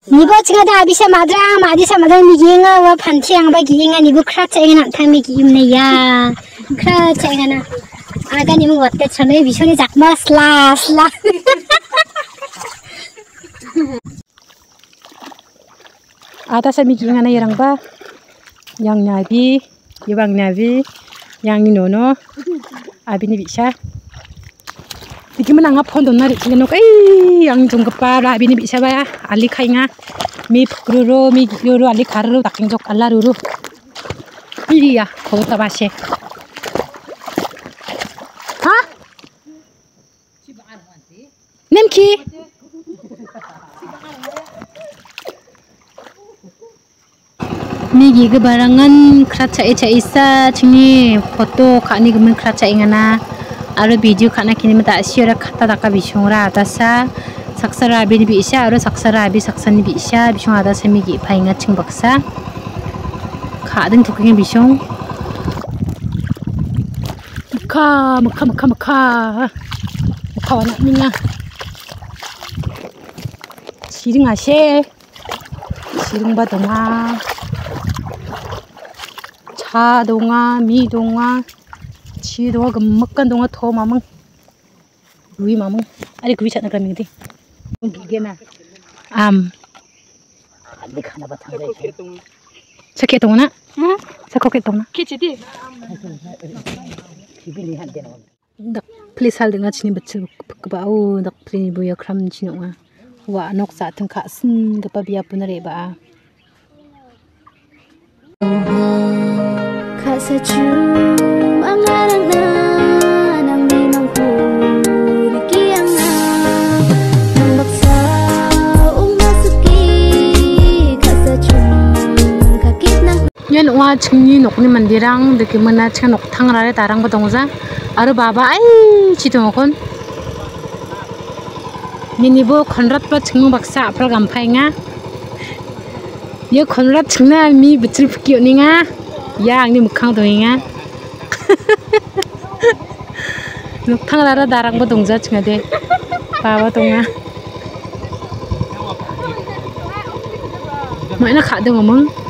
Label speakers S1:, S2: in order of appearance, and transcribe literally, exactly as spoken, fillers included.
S1: Nibo chinga da bisa madra madi sama da miginga wa phanti ang ba ginga nibo khra chainga na thami gi imne ya khra chainga na aga nibo watte chane bishoni jakma sla sla
S2: ada sa miginga na yarang ba yang nabi yibang nabi yang nono abi ni bisa Iki menang apa don nari cina nuk eh yang jong kepala abi ni bisa ba ali kainga mi pukuru mi guru ali karu taking jok ala ruru iya kau tabashe ha nemki mi gigi barangan keraca eca isa cini foto kani gemen keraca ingana Aro video kana kini mata asyura kata taka bishongra atasa saksara abi ni bisa aro saksara abi saksan ni bisa bishong atasa migi painga ching baksa kadang tukingin bishong muka muka muka muka muka wana minga siring ashe siring ba donga cha donga mi donga 치 동아 금먹간 동아 더 마멍 루이 마멍 아니 그 위치나 그러면 돼 이게나 암 안돼 가나 봐 탕자 착해 동나 응 착하게 동나 키치디 비빌리 한데 nak 플리스 할 등아 지니 버츠 그바우 nak 플리니 부여 크람 지노아 와 녹사 등 가슨 그바 비야 분을 해봐 가사주 Yan wa chungni nokni mandirang deki mana chang nok thangrare tarang batongja aro baba ai chitongkon ninibo khonrat pa chungmu baksa apral gamphainga ye khonrat chungna mi bichil phuki oninga ya angni mukhang doinga nok thangrare darang batongja chungade baba tonga maina kha dong mong